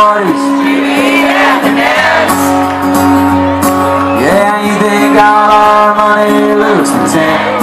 parties. Yeah, you think all our money looks content.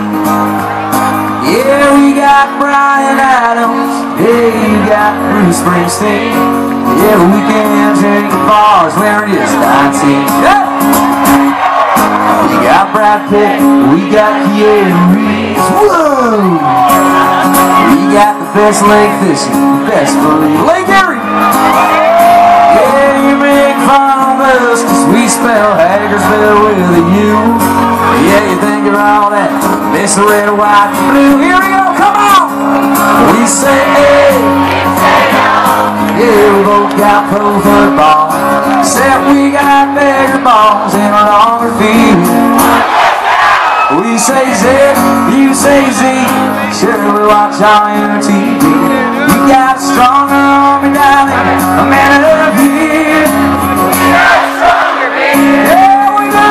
Yeah, we got Brian Adams. Yeah, you got Bruce Springsteen. Yeah, we can take the bars where it is 19. Yeah. We got Brad Pitt. We got Keanu Reeves. Whoa! We got the best lake fishing, the best food, Lake Erie. Yeah, you make fun of us cause we spell Hagersville with a U. Yeah, you think you're all that, miss the red, white, and blue. Here we go, come on! We say hey, yeah, we both got pro football, except we got bigger balls and longer feet. We say Z, you say Z, sure we watch on your TV. You got a stronger army down there, a man up here. You got a stronger man. Yeah, we do.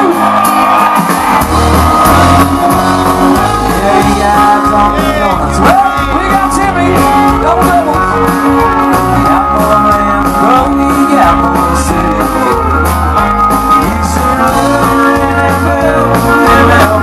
Yeah, you got Dunkin' Donuts. Well, we got Timmy, double doubles. We got more Lamb, we got more City. You should love the NFL, MLB.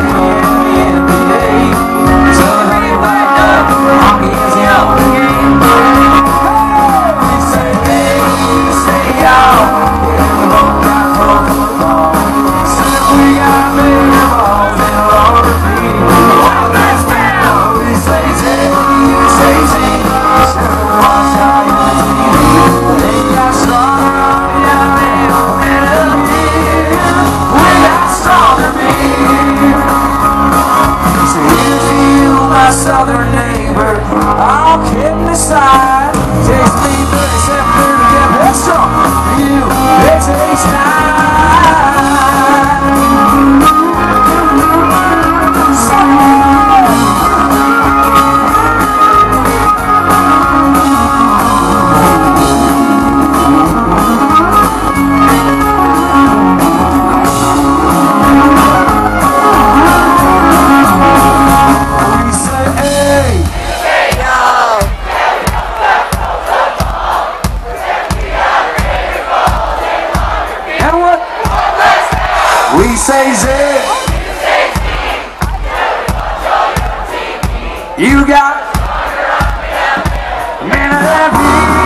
Southern neighbor, all kidding aside, takes me 37 to get this song for you. It's H9. We say Z. You got man of that